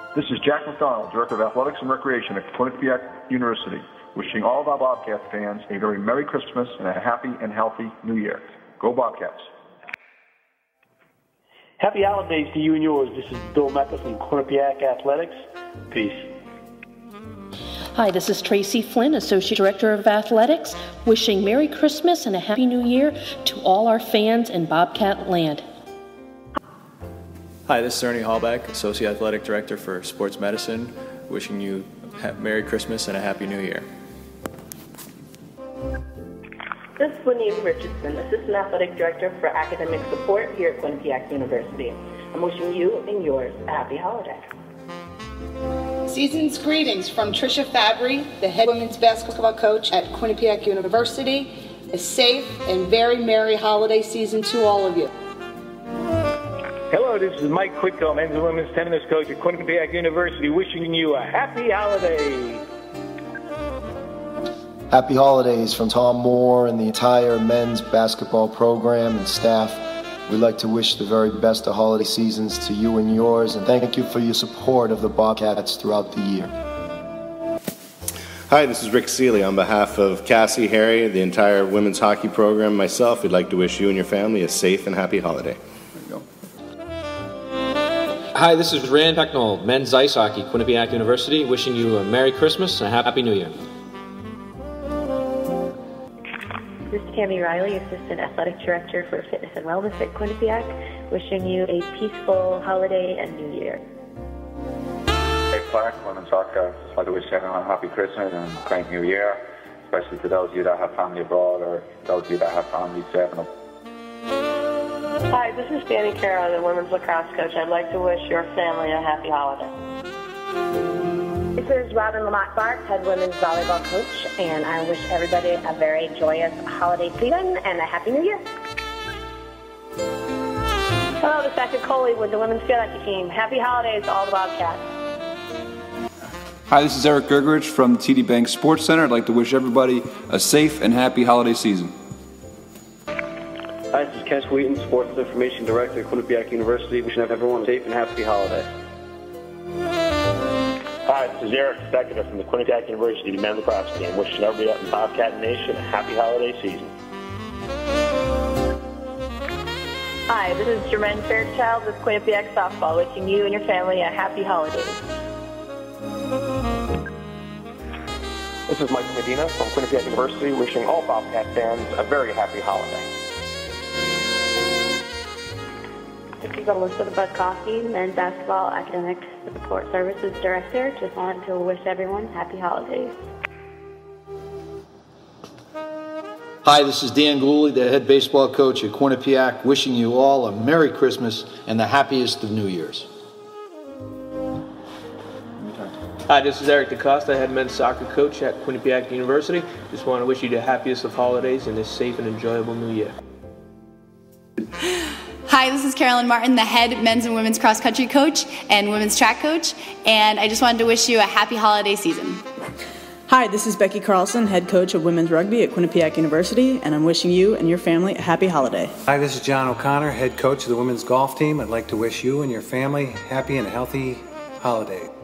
This is Jack McDonald, Director of Athletics and Recreation at Quinnipiac University, wishing all of our Bobcat fans a very Merry Christmas and a happy and healthy New Year. Go Bobcats. Happy holidays to you and yours. This is Bill Mecca from Quinnipiac Athletics. Peace. Hi, this is Tracy Flynn, Associate Director of Athletics, wishing Merry Christmas and a Happy New Year to all our fans in Bobcat land. Hi, this is Ernie Hallback, Associate Athletic Director for Sports Medicine, wishing you a Merry Christmas and a Happy New Year. This is Whitney Richardson, Assistant Athletic Director for Academic Support here at Quinnipiac University. I'm wishing you and yours a happy holiday. Season's greetings from Tricia Fabry, the head women's basketball coach at Quinnipiac University. A safe and very merry holiday season to all of you. Hello, this is Mike Quitko, men's and women's tennis coach at Quinnipiac University, wishing you a happy holiday. Happy holidays from Tom Moore and the entire men's basketball program and staff. We'd like to wish the very best of holiday seasons to you and yours, and thank you for your support of the Bobcats throughout the year. Hi, this is Rick Seeley. On behalf of Cassie, Harry, the entire women's hockey program, myself, we'd like to wish you and your family a safe and happy holiday. Hi, this is Rand Pecknold, men's ice hockey, Quinnipiac University, wishing you a Merry Christmas and a Happy New Year. This is Tammy Riley, Assistant Athletic Director for Fitness and Wellness at Quinnipiac, wishing you a peaceful holiday and New Year. Hey, Clark, women's soccer. I'd just like to wish everyone a happy Christmas and a great New Year, especially to those of you that have family abroad or those of you that have family serving up. Hi, this is Danny Carroll, the women's lacrosse coach. I'd like to wish your family a happy holiday. This is Robin Lamont Bark, head women's volleyball coach, and I wish everybody a very joyous holiday season and a happy new year. Hello, this is Becca Coley with the women's field hockey team. Happy holidays to all the Bobcats. Hi, this is Eric Gergerich from TD Bank Sports Center. I'd like to wish everybody a safe and happy holiday season. Hi, this is Ken Wheaton, Sports Information Director at Quinnipiac University, wishing everyone a safe and happy holiday. Hi, this is Eric Steckler from the Quinnipiac University men's lacrosse team, wishing everybody out in Bobcat Nation a happy holiday season. Hi, this is Jermaine Fairchild with Quinnipiac Softball, wishing you and your family a happy holiday. This is Mike Medina from Quinnipiac University, wishing all Bobcat fans a very happy holiday. This is Elizabeth Budkowski, Men's Basketball Academic Support Services Director. Just wanted to wish everyone happy holidays. Hi, this is Dan Gooley, the head baseball coach at Quinnipiac, wishing you all a Merry Christmas and the happiest of New Year's. Hi, this is Eric DaCosta, head men's soccer coach at Quinnipiac University. Just want to wish you the happiest of holidays and a safe and enjoyable New Year. Hi, this is Carolyn Martin, the head men's and women's cross-country coach and women's track coach, and I just wanted to wish you a happy holiday season. Hi, this is Becky Carlson, head coach of women's rugby at Quinnipiac University, and I'm wishing you and your family a happy holiday. Hi, this is John O'Connor, head coach of the women's golf team. I'd like to wish you and your family happy and healthy holiday.